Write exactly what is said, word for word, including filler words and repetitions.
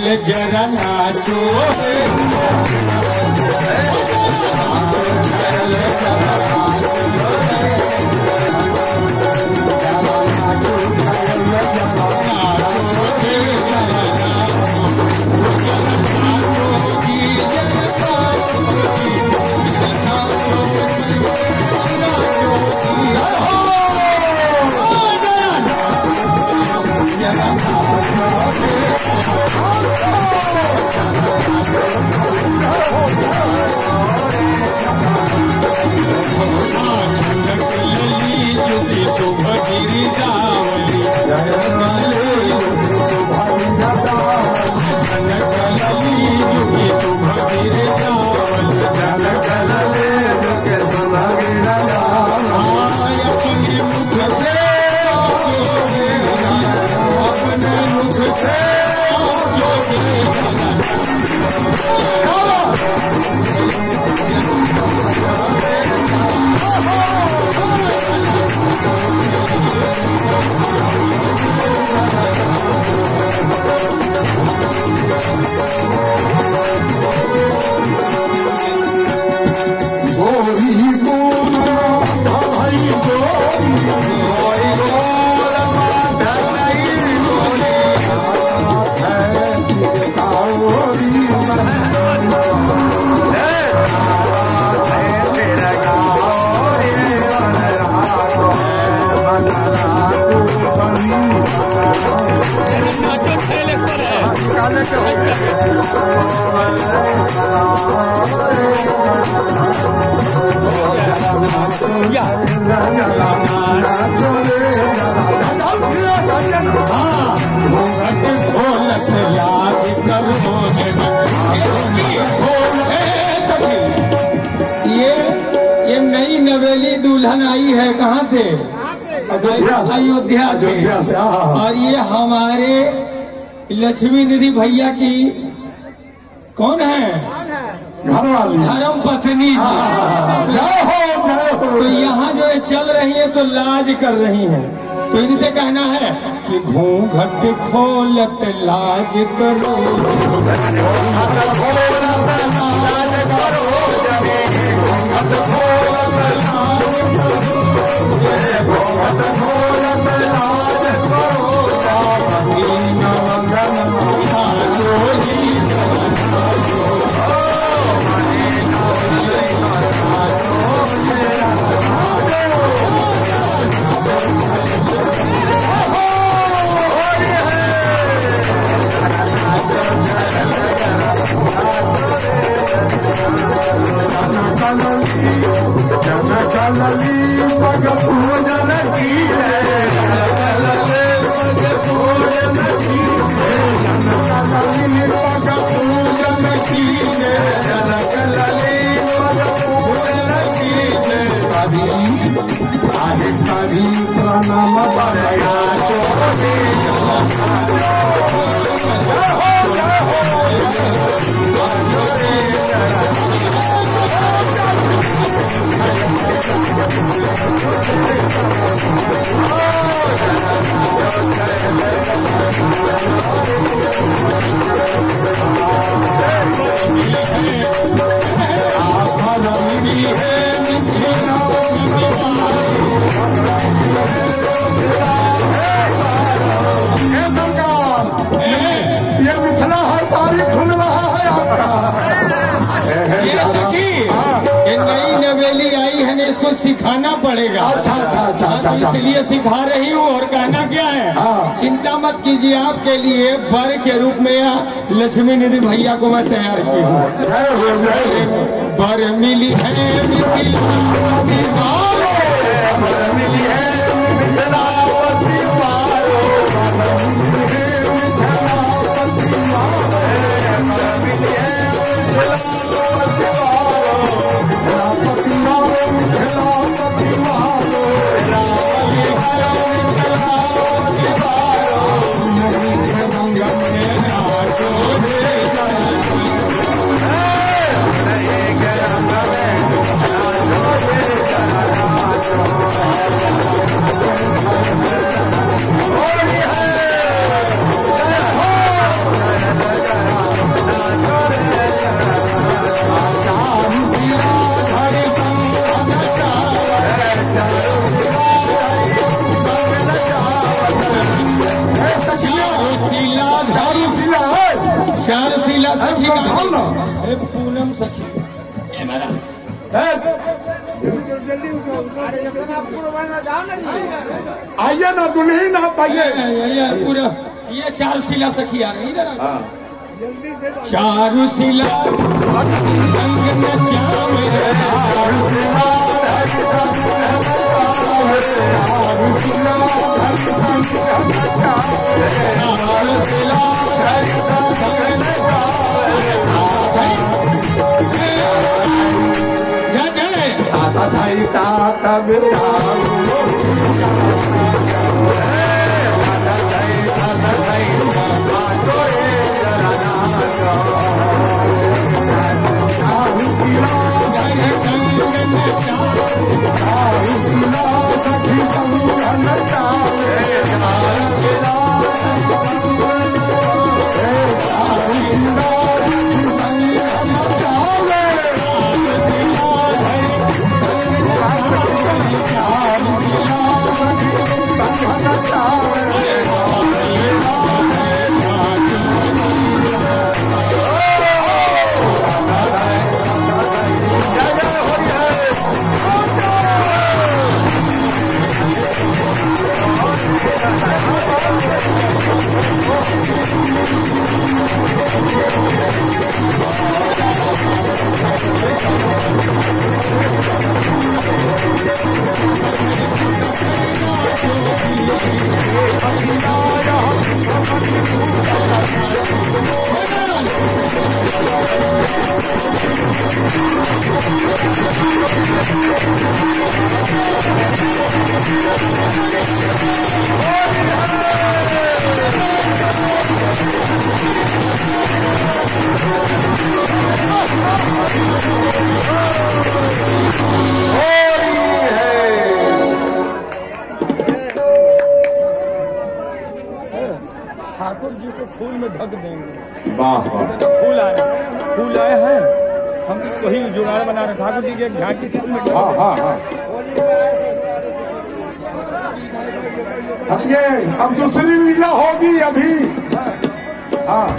जरा नाचो ये ये नई नवेली दुल्हन आई है कहाँ से? अयोध्या से। और ये हमारे लक्ष्मी निधि भैया की कौन है? धर्म पत्नी। तो यहाँ जो है चल रही है तो लाज कर रही है, तो इनसे कहना है कि घूंघट खोलत लाज करो, इसको सिखाना पड़ेगा। अच्छा अच्छा अच्छा अच्छा, अच्छा। इसलिए सिखा रही हूँ। और कहना क्या है? हाँ। चिंता मत कीजिए, आपके लिए बर के रूप में लक्ष्मी निधि भैया को मैं तैयार की हूँ। बर मिली है बर मिली है शीला सखी अरे का कौन ना? अरे पूनम सखी ए मेरा आइए ना दुल्ही ना पाइए। ये पूरा ये चार शीला सखी आ रही इधर चारू शीला संग नचावे चारू शीला जय जय ताता थाई ताता बिताऊ ठाकुर जी को फूल में ढक देंगे। वाह वाह फूल आए फूल आए हैं हम वही जुगाड़ बना रहे ठाकुर जी की एक झांकी फूल में हाँ हाँ हाँ अब ये अब दूसरी लीला होगी अभी। हाँ